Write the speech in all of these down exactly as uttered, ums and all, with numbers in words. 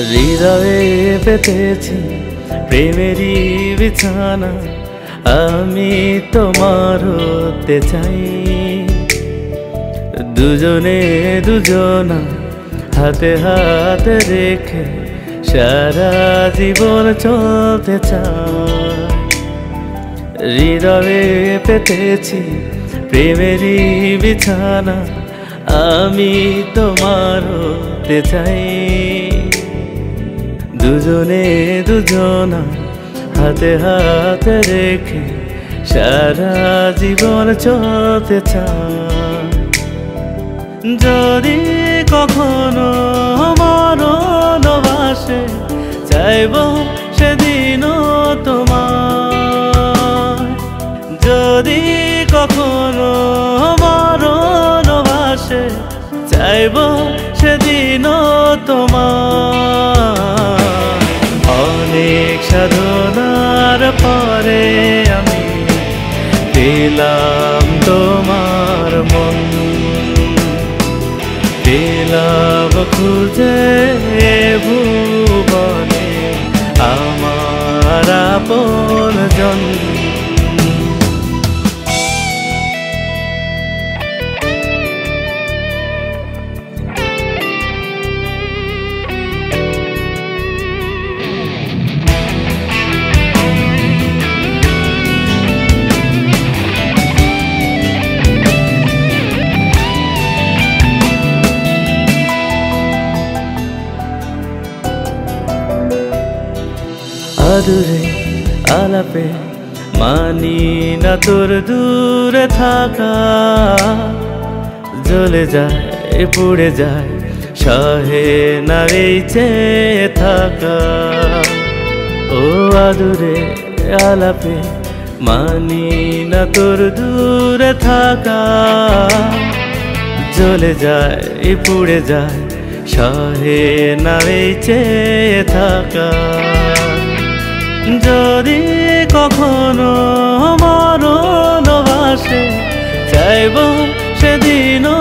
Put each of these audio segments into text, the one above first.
হৃদয়ে পেতেছি প্রেমেরই বিছানা, আমি তোমার হতে চাই। দুজনে দুজনা হাতে হাতে রেখে সারা জীবন চলতে চাই। হৃদয়ে পেতেছি প্রেমেরই বিছানা, আমি তোমার হতে চাই। দুজনে দুজনা হাতে হাতে রেখে সারা জীবন চলতে চাই। যদি কখনো মরণ বাসে চাইব সেদিনও তোমার, যদি কখনো মরণ বাসে চাইব সেদিনও তোমার। অনেক সাধনার পরে আমি পেলাম তোমার মন, পেলাম খুঁজে ভুবনে আমার আপন জন। আদুরে আলাপে মানি না তোর দূরে থাকা, জ্বলে যায় পুড়ে যায় সহে না এই চেয়ে থাকা। ও আদুরে আলাপে মানি না তোর দূরে থাকা, জ্বলে যায় পুড়ে যায় সহে না এই চেয়ে থাকা। যদি কখনো মরণ বাসে চাইব সেদিনও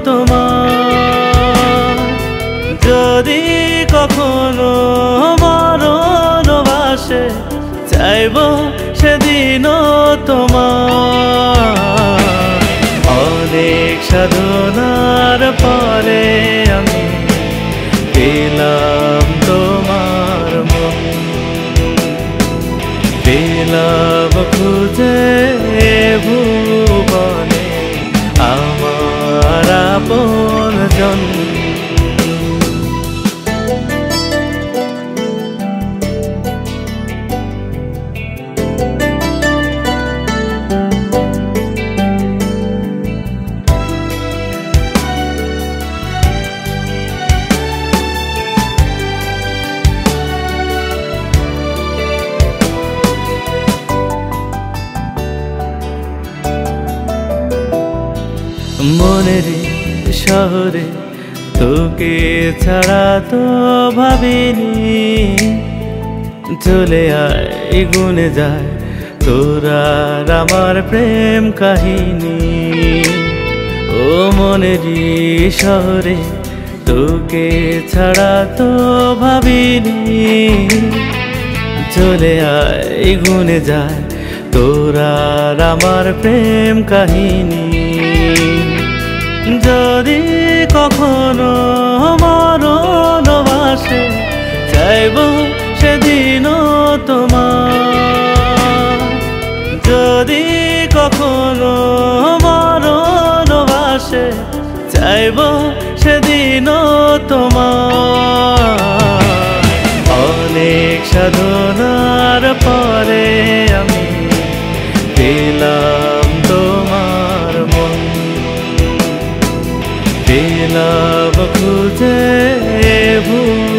তোমার, যদি কখনো মরণ বাসে চাইব সেদিনও তোমার। অনেক সাধনার পরে আমি পেলাম তোমার মন, পেলাম খুঁজে ভুবনে আমার আপন জন। মনেরই শহরে তোকে ছাড়া তো ভাবিনি, চলে আয় গুনে যায় তোর আর আমার প্রেম কাহিনী। ও মনেরই শহরে তোকে ছাড়া তো ভাবিনি, চলে আয় গুনে যায় তোর আর আমার প্রেম কাহিনী। যদি কখনো মরণ বাসে চাইব সেদিনও তোমার, যদি কখনো মরণ বাসে চাইব সেদিনও তোমার। অনেক সাধনার পরে আমি পেলাম তোমার মন, পেলাম খুঁজে ভুবনে